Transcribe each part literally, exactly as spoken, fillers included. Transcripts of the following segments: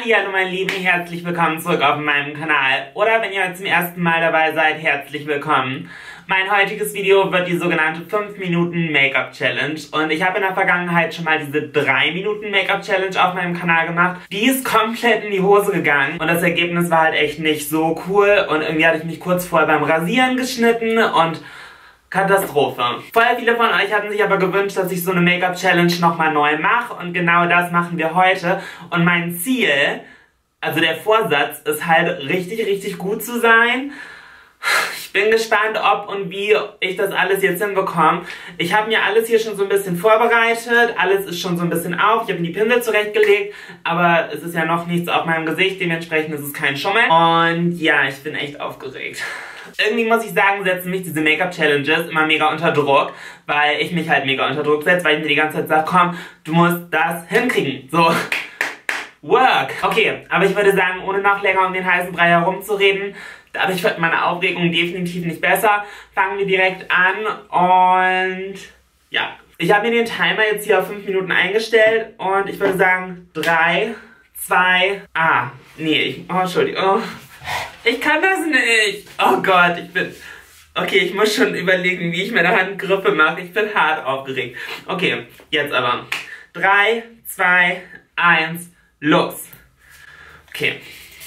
Hallihallo meine Lieben, herzlich willkommen zurück auf meinem Kanal. Oder wenn ihr zum ersten Mal dabei seid, herzlich willkommen. Mein heutiges Video wird die sogenannte fünf Minuten Make-up Challenge. Und ich habe in der Vergangenheit schon mal diese drei Minuten Make-up Challenge auf meinem Kanal gemacht. Die ist komplett in die Hose gegangen. Und das Ergebnis war halt echt nicht so cool. Und irgendwie hatte ich mich kurz vorher beim Rasieren geschnitten und Katastrophe. Vorher viele von euch hatten sich aber gewünscht, dass ich so eine Make-up-Challenge nochmal neu mache und genau das machen wir heute. Und mein Ziel, also der Vorsatz, ist halt richtig, richtig gut zu sein. Ich bin gespannt, ob und wie ich das alles jetzt hinbekomme. Ich habe mir alles hier schon so ein bisschen vorbereitet, alles ist schon so ein bisschen auf, ich habe mir die Pinsel zurechtgelegt, aber es ist ja noch nichts auf meinem Gesicht, dementsprechend ist es kein Schummel. Und ja, ich bin echt aufgeregt. Irgendwie muss ich sagen, setzen mich diese Make-up-Challenges immer mega unter Druck, weil ich mich halt mega unter Druck setze, weil ich mir die ganze Zeit sage, komm, du musst das hinkriegen. So, work. Okay, aber ich würde sagen, ohne noch länger um den heißen Brei herumzureden, dadurch wird meine Aufregung definitiv nicht besser, fangen wir direkt an und ja. Ich habe mir den Timer jetzt hier auf fünf Minuten eingestellt und ich würde sagen, drei, zwei, ah, nee, ich, oh, Entschuldigung, oh. Ich kann das nicht. Oh Gott, ich bin... Okay, ich muss schon überlegen, wie ich meine Handgriffe mache. Ich bin hart aufgeregt. Okay, jetzt aber. drei, zwei, eins, los. Okay.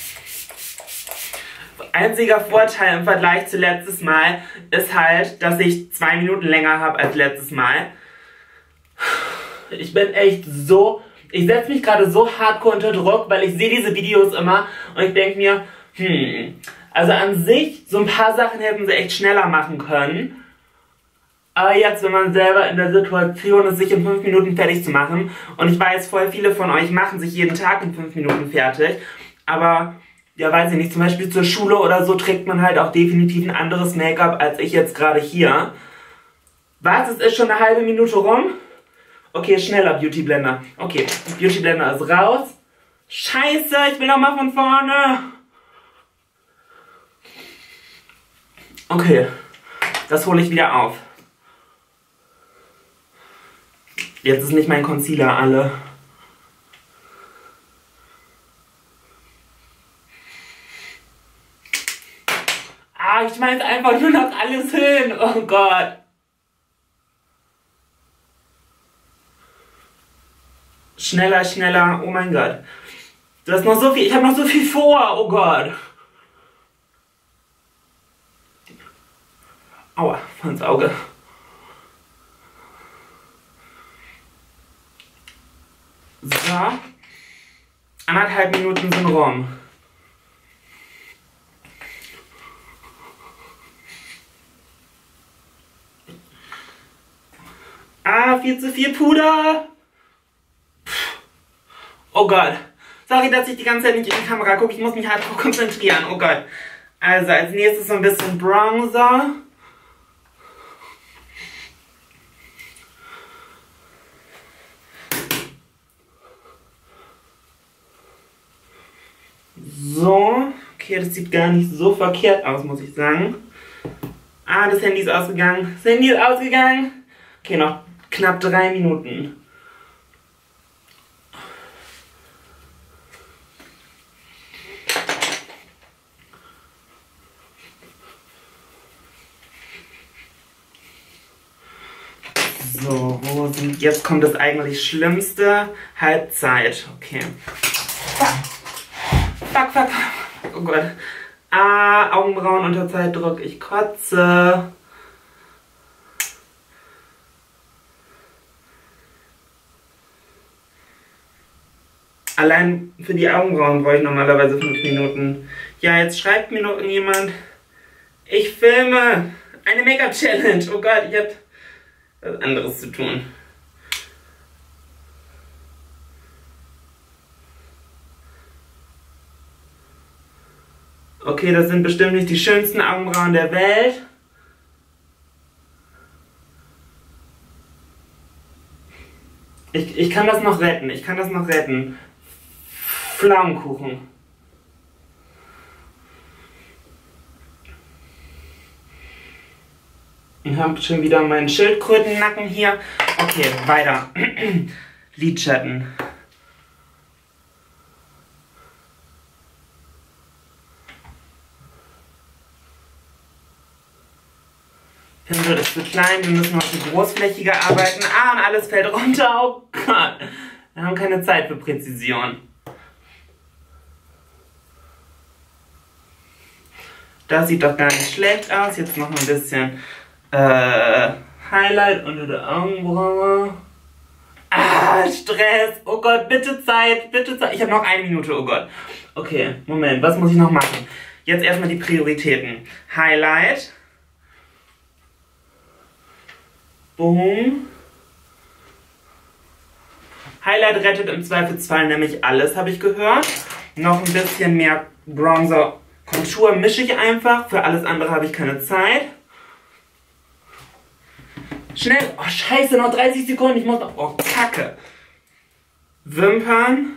Einziger Vorteil im Vergleich zu letztes Mal ist halt, dass ich zwei Minuten länger habe als letztes Mal. Ich bin echt so... Ich setze mich gerade so hardcore unter Druck, weil ich sehe diese Videos immer und ich denke mir... Hm, also an sich, so ein paar Sachen hätten sie echt schneller machen können. Aber jetzt, wenn man selber in der Situation ist, sich in fünf Minuten fertig zu machen. Und ich weiß, voll viele von euch machen sich jeden Tag in fünf Minuten fertig. Aber, ja weiß ich nicht, zum Beispiel zur Schule oder so trägt man halt auch definitiv ein anderes Make-up als ich jetzt gerade hier. Was, es ist schon eine halbe Minute rum? Okay, schneller Beauty Blender. Okay, Beauty Blender ist raus. Scheiße, ich will noch mal von vorne. Okay, das hole ich wieder auf. Jetzt ist nicht mein Concealer alle. Ah, ich schmeiß einfach nur noch alles hin. Oh Gott. Schneller, schneller. Oh mein Gott. Du hast noch so viel. Ich habe noch so viel vor. Oh Gott. Aua, ins Auge. So. Anderthalb Minuten sind rum. Ah, viel zu viel Puder. Oh Gott. Sorry, dass ich die ganze Zeit nicht in die Kamera gucke. Ich muss mich halt konzentrieren. Oh Gott. Also, als nächstes so ein bisschen Bronzer. So, okay, das sieht gar nicht so verkehrt aus, muss ich sagen. Ah, das Handy ist ausgegangen. Das Handy ist ausgegangen. Okay, noch knapp drei Minuten. So, wo sind... Jetzt kommt das eigentlich Schlimmste. Halbzeit. Okay. Fuck, fuck, fuck. Oh Gott. Ah, Augenbrauen unter Zeitdruck. Ich kotze. Allein für die Augenbrauen brauche ich normalerweise fünf Minuten. Ja, jetzt schreibt mir noch irgendjemand. Ich filme eine Make-up-Challenge. Oh Gott, ich habe was anderes zu tun. Okay, das sind bestimmt nicht die schönsten Augenbrauen der Welt. Ich, ich kann das noch retten, ich kann das noch retten. Pflaumenkuchen. Ich habe schon wieder meinen Schildkrötennacken hier. Okay, weiter. Lidschatten. Pinsel ist zu klein, wir müssen heute großflächiger arbeiten. Ah, und alles fällt runter. Oh Gott. Wir haben keine Zeit für Präzision. Das sieht doch gar nicht schlecht aus. Jetzt noch ein bisschen äh, Highlight unter der Augenbraue. Ah, Stress. Oh Gott, bitte Zeit, bitte Zeit. Ich habe noch eine Minute, oh Gott. Okay, Moment, was muss ich noch machen? Jetzt erstmal die Prioritäten. Highlight. Boom. Highlight rettet im Zweifelsfall nämlich alles, habe ich gehört. Noch ein bisschen mehr Bronzer. Kontur mische ich einfach. Für alles andere habe ich keine Zeit. Schnell. Oh, scheiße, noch dreißig Sekunden. Ich muss noch... Oh, Kacke. Wimpern.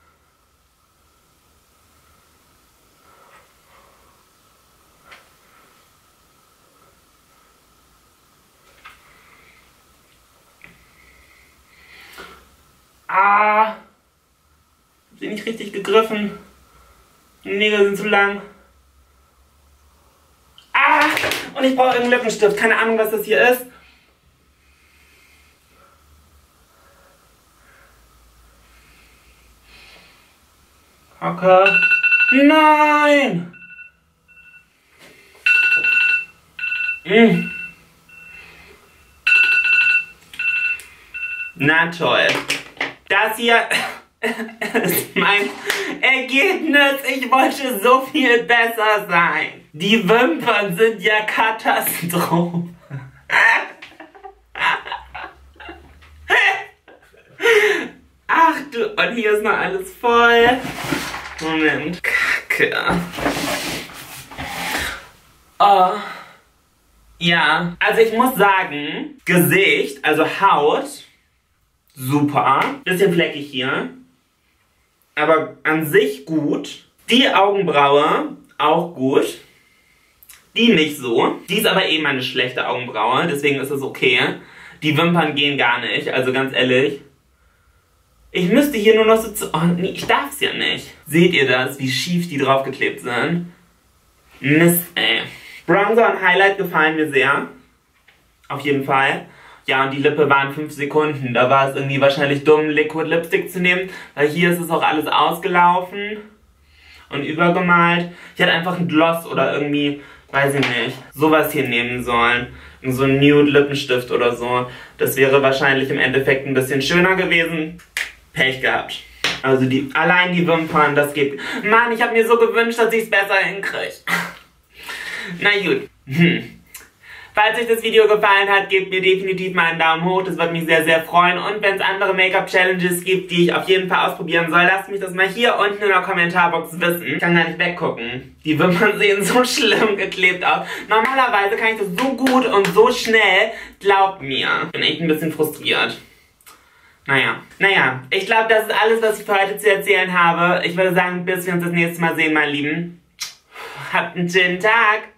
Ah. Hab sie nicht richtig gegriffen. Die Nägel sind zu lang. Ah. Und ich brauche irgendeinen Lippenstift. Keine Ahnung, was das hier ist. Okay. Nein! Mm. Na toll. Das hier ist mein Ergebnis. Ich wollte so viel besser sein. Die Wimpern sind ja Katastrophe. Ach du, und hier ist noch alles voll. Moment. Kacke. Oh. Ja, also ich muss sagen, Gesicht, also Haut, super. Bisschen fleckig hier. Aber an sich gut. Die Augenbraue, auch gut. Die nicht so. Die ist aber eben eine schlechte Augenbraue, deswegen ist es okay. Die Wimpern gehen gar nicht, also ganz ehrlich. Ich müsste hier nur noch so zu... Oh nee, ich darf es ja nicht. Seht ihr das, wie schief die draufgeklebt sind? Mist, ey. Bronzer und Highlight gefallen mir sehr. Auf jeden Fall. Ja, und die Lippe waren fünf Sekunden. Da war es irgendwie wahrscheinlich dumm, Liquid Lipstick zu nehmen. Weil hier ist es auch alles ausgelaufen. Und übergemalt. Ich hätte einfach ein Gloss oder irgendwie, weiß ich nicht, sowas hier nehmen sollen. So ein Nude Lippenstift oder so. Das wäre wahrscheinlich im Endeffekt ein bisschen schöner gewesen. Pech gehabt. Also die, allein die Wimpern, das geht... Mann, ich habe mir so gewünscht, dass ich es besser hinkriege. Na gut. Hm. Falls euch das Video gefallen hat, gebt mir definitiv mal einen Daumen hoch. Das würde mich sehr, sehr freuen. Und wenn es andere Make-up-Challenges gibt, die ich auf jeden Fall ausprobieren soll, lasst mich das mal hier unten in der Kommentarbox wissen. Ich kann gar nicht weggucken. Die Wimpern sehen so schlimm geklebt aus. Normalerweise kann ich das so gut und so schnell. Glaubt mir. Ich bin echt ein bisschen frustriert. Naja, naja, ich glaube, das ist alles, was ich für heute zu erzählen habe. Ich würde sagen, bis wir uns das nächste Mal sehen, meine Lieben. Habt einen schönen Tag.